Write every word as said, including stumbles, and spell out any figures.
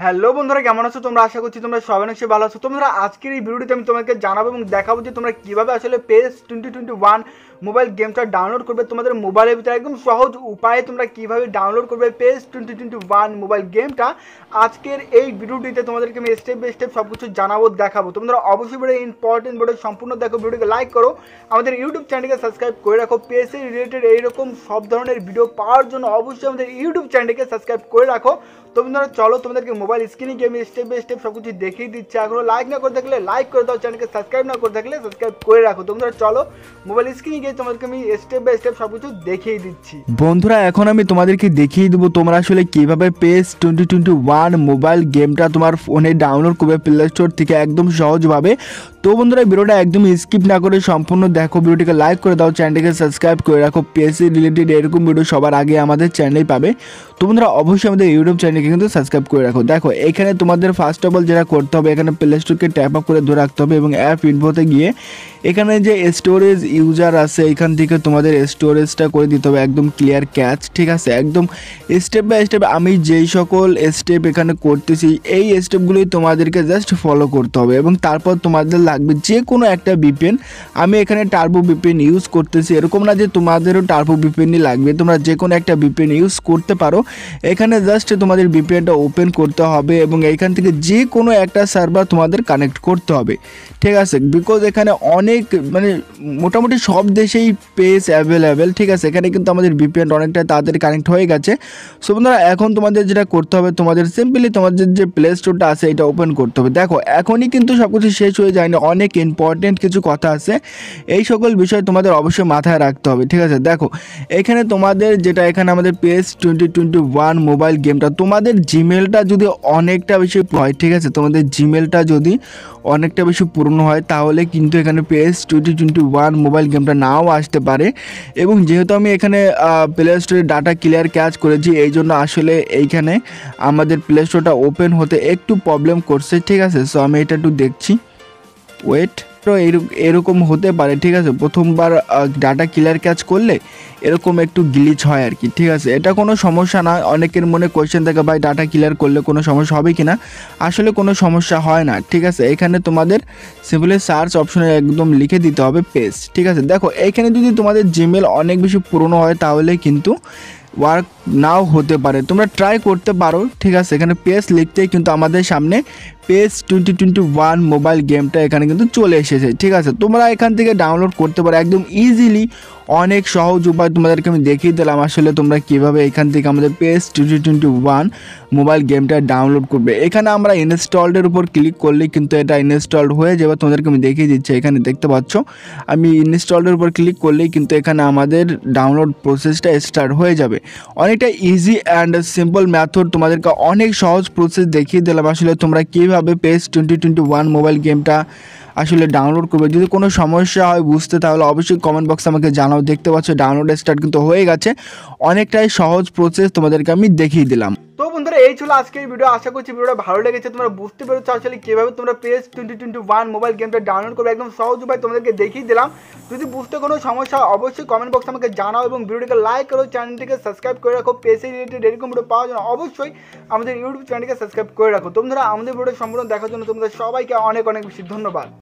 Hello বন্ধুরা, কেমন আছো তোমরা? আশা করছি তোমরা সবাই নিশ্চয়ই ভালো আছো। তোমরা আজকের এই ভিডিওটিতে আমি তোমাকে জানাবো এবং দেখাবো যে তোমরা কীভাবে আসলে PES twenty twenty one mobile গেমটা ডাউনলোড করবে তোমাদের মোবাইলের ভিতরে। একদম সহজ উপায়ে তোমরা কীভাবে ডাউনলোড করবে PES twenty twenty one mobile গেমটা। আজকের এই ভিডিওটিতে তোমাদেরকে আমি স্টেপ বাই স্টেপ সব কিছু জানাবো, দেখাবো। তোমরা অবশ্যই ভিডিও ইম্পর্টেন্ট ভিডিও সম্পূর্ণ দেখো, ভিডিওকে লাইক করো, আমাদের ইউটিউব চ্যানেলকে সাবস্ক্রাইব করে রাখো। পেসে রিলেটেড এইরকম সব ধরনের ভিডিও পাওয়ার জন্য অবশ্যই আমাদের ইউটিউব চ্যানেলকে সাবস্ক্রাইব করে রাখো। তোমরা চলো তোমাদেরকে মোবাইল স্ক্রিনে গিয়ে আমি স্টেপ বাই স্টেপ সব কিছু দেখিয়ে দিচ্ছি। এখনো লাইক না করে থাকলে লাইক করে দাও, চ্যানেলকে সাবস্ক্রাইব না করে থাকলে সাবস্ক্রাইব করে রাখো। তোমরা চলো মোবাইল স্ক্রিনে গিয়ে তোমাদেরকে আমি স্টেপ বাই স্টেপ সব কিছু দেখিয়ে দিচ্ছি। বন্ধুরা, এখন আমি তোমাদেরকে দেখিয়ে দেবো তোমরা আসলে কীভাবে PES twenty twenty one mobile গেমটা তোমার ফোনে ডাউনলোড করবে প্লে স্টোর থেকে একদম সহজভাবে। তো বন্ধুরা, ভিডিওটা একদম স্কিপ না করে সম্পূর্ণ দেখো, ভিডিওটিকে লাইক করে দাও, চ্যানেলটিকে সাবস্ক্রাইব করে রাখো। পেসি রিলেটেড এরকম ভিডিও সবার আগে আমাদের চ্যানেলেই পাবে। তো বন্ধুরা, অবশ্যই আমাদের ইউটিউব চ্যানেলকে কিন্তু সাবস্ক্রাইব করে রাখো। দেখো, এখানে তোমাদের ফার্স্ট অফ অল যেটা করতে হবে, এখানে প্লে স্টোরকে ট্যাপ আপ করে ধরে রাখতে হবে এবং অ্যাপ ইনফোতে গিয়ে এখানে যে স্টোরেজ ইউজার আছে এখান থেকে তোমাদের স্টোরেজটা করে দিতে হবে একদম ক্লিয়ার ক্যাচ। ঠিক আছে, একদম স্টেপ বাই স্টেপ আমি যেই সকল স্টেপ এখানে করতেছি এই স্টেপগুলোই তোমাদেরকে জাস্ট ফলো করতে হবে এবং তারপর তোমাদের লাগবে যে কোনো একটা ভিপিএন। আমি এখানে টার্বো ভিপিএন ইউজ করতেছি, এরকম না যে তোমাদেরও টার্বো ভিপিএনই লাগবে, তোমরা যে কোনো একটা ভিপিএন ইউজ করতে পারো। এখানে জাস্ট তোমাদের ভিপিএনটা ওপেন করতে হবে এবং এইখান থেকে যে কোনো একটা সার্ভার তোমাদের কানেক্ট করতে হবে। ঠিক আছে, বিকজ এখানে অনেক মানে মোটামুটি সব দেশেই পেস অ্যাভেলেবেল। ঠিক আছে, এখানে কিন্তু আমাদের ভিপিএনটা অনেকটা তাড়াতাড়ি কানেক্ট হয়ে গেছে। সো বন্ধুরা, এখন তোমাদের যেটা করতে হবে, তোমাদের সিম্পলি তোমাদের যে প্লে স্টোরটা আছে এটা ওপেন করতে হবে। দেখো, এখনই কিন্তু সব কিছু শেষ হয়ে যায়নি, অনেক ইম্পর্টেন্ট কিছু কথা আছে, এই সকল বিষয় তোমাদের অবশ্যই মাথায় রাখতে হবে। ঠিক আছে, দেখো এখানে তোমাদের যেটা এখানে আমাদের PES twenty twenty one mobile গেমটা, তোমাদের জিমেলটা যদি অনেকটা বেশি হয়, ঠিক আছে, তোমাদের জিমেলটা যদি অনেকটা বেশি পুরনো হয় তাহলে কিন্তু এখানে PES twenty twenty one mobile গেমটা নাও আসতে পারে। এবং যেহেতু আমি এখানে প্লে স্টোরে ডাটা ক্লিয়ার ক্যাচ করেছি এই জন্য আসলে এইখানে আমাদের প্লে স্টোরটা ওপেন হতে একটু প্রবলেম করছে। ঠিক আছে, সো আমি এটা একটু দেখছি, ওয়েট। তো এরকম হতে পারে, ঠিক আছে, প্রথমবার ডাটা ক্লিয়ার ক্যাচ করলে এরকম একটু গ্লিচ হয় আর কি। ঠিক আছে, এটা কোনো সমস্যা না। অনেকের মনে কোয়েশ্চেন থাকে, ভাই ডাটা ক্লিয়ার করলে কোনো সমস্যা হবে কি না? আসলে কোনো সমস্যা হয় না। ঠিক আছে, এখানে তোমাদের সিম্পলি সার্চ অপশনে একদম লিখে দিতে হবে পেজ। ঠিক আছে, দেখো এখানে যদি তোমাদের জিমেল অনেক বেশি পুরনো হয় তাহলে কিন্তু ওয়ার্ক নাও হতে পারে, তোমরা ট্রাই করতে পারো। ঠিক আছে, এখানে পেজ লিখতেই কিন্তু আমাদের সামনে PES twenty twenty one mobile গেমটা এখানে কিন্তু চলে এসেছে। ঠিক আছে, তোমরা এখান থেকে ডাউনলোড করতে পারো একদম ইজিলি, অনেক সহজ উপায় তোমাদেরকে আমি দেখিয়ে দিলাম আসলে তোমরা কীভাবে এখান থেকে আমাদের PES twenty twenty one mobile গেমটা ডাউনলোড করবে। এখানে আমরা ইনস্টলডের উপর ক্লিক করলেই কিন্তু এটা ইনস্টলড হয়ে যাবে, তোমাদেরকে আমি দেখিয়ে দিচ্ছি। এখানে দেখতে পাচ্ছ আমি ইনস্টলডের উপর ক্লিক করলেই কিন্তু এখানে আমাদের ডাউনলোড প্রসেসটা স্টার্ট হয়ে যাবে। অনেকটা ইজি অ্যান্ড সিম্পল মেথড, তোমাদেরকে অনেক সহজ প্রসেস দেখিয়ে দিলাম আসলে তোমরা কীভাবে PES twenty twenty one mobile গেমটা আসলে ডাউনলোড করবে। যদি কোনো সমস্যা হয় বুঝতে, তাহলে অবশ্যই কমেন্ট বক্সে আমাকে জানাও। দেখতে পাচ্ছ ডাউনলোড স্টার্ট কিন্তু হয়ে গেছে, অনেকটাই সহজ প্রসেস তোমাদেরকে আমি দেখিয়ে দিলাম। তো বন্ধুরা, এই ছিল আজকের ভিডিও। আশা করছি ভিডিওটা ভালো লেগেছে, তোমরা বুঝতে পেরেছো আসলে কীভাবে তোমরা PES twenty twenty one mobile গেমটা ডাউনলোড করবে। একদম সহজ উপায় তোমাদেরকে দেখিয়ে দিলাম। যদি বুঝতে কোনো সমস্যা হয় অবশ্যই কমেন্ট বক্সে আমাকে জানাও এবং ভিডিওটিকে লাইক করো, চ্যানেলটিকে সাবস্ক্রাইব করে রাখো। পেসে রিলেটেড এরকম ভিডিও পাওয়ার জন্য অবশ্যই আমাদের ইউটিউব চ্যানেলকে সাবস্ক্রাইব করে রাখো। তোমরা আমাদের ভিডিও সম্পূর্ণ দেখার জন্য তোমাদের সবাইকে অনেক অনেক বেশি ধন্যবাদ।